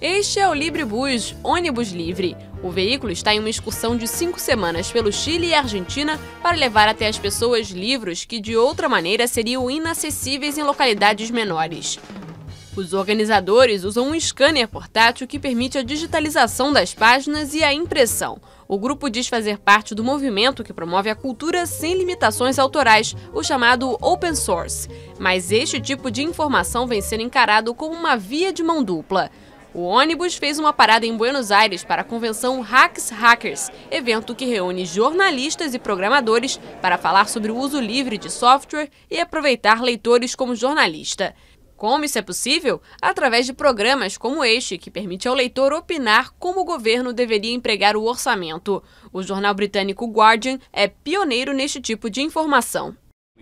Este é o Libribus, ônibus livre. O veículo está em uma excursão de 5 semanas pelo Chile e Argentina para levar até as pessoas livros que de outra maneira seriam inacessíveis em localidades menores. Os organizadores usam um scanner portátil que permite a digitalização das páginas e a impressão. O grupo diz fazer parte do movimento que promove a cultura sem limitações autorais, o chamado Open Source. Mas este tipo de informação vem sendo encarado como uma via de mão dupla. O ônibus fez uma parada em Buenos Aires para a convenção Hacks Hackers, evento que reúne jornalistas e programadores para falar sobre o uso livre de software e aproveitar leitores como jornalista. Como isso é possível? Através de programas como este, que permite ao leitor opinar como o governo deveria empregar o orçamento. O jornal britânico Guardian é pioneiro neste tipo de informação.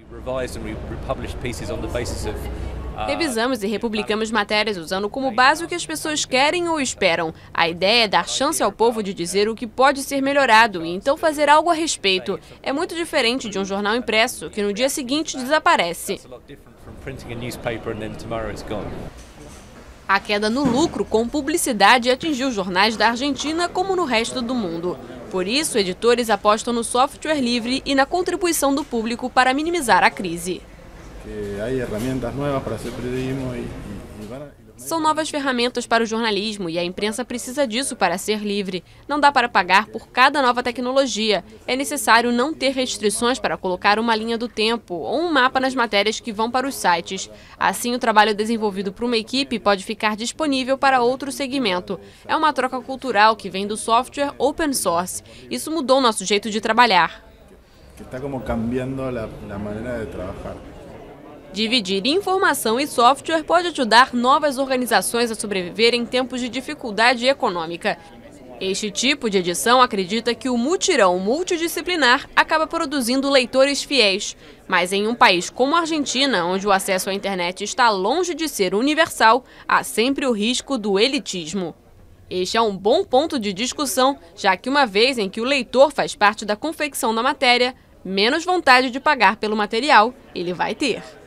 Revisamos e republicamos matérias usando como base o que as pessoas querem ou esperam. A ideia é dar chance ao povo de dizer o que pode ser melhorado e então fazer algo a respeito. É muito diferente de um jornal impresso, que no dia seguinte desaparece. A queda no lucro com publicidade atingiu jornais da Argentina como no resto do mundo. Por isso, editores apostam no software livre e na contribuição do público para minimizar a crise. São novas ferramentas para o jornalismo e a imprensa precisa disso para ser livre. Não dá para pagar por cada nova tecnologia. É necessário não ter restrições para colocar uma linha do tempo ou um mapa nas matérias que vão para os sites. Assim, o trabalho desenvolvido por uma equipe pode ficar disponível para outro segmento. É uma troca cultural que vem do software open source. Isso mudou nosso jeito de trabalhar. Está como cambiando a maneira de trabalhar. Dividir informação e software pode ajudar novas organizações a sobreviver em tempos de dificuldade econômica. Este tipo de edição acredita que o mutirão multidisciplinar acaba produzindo leitores fiéis. Mas em um país como a Argentina, onde o acesso à internet está longe de ser universal, há sempre o risco do elitismo. Este é um bom ponto de discussão, já que uma vez em que o leitor faz parte da confecção da matéria, menos vontade de pagar pelo material ele vai ter.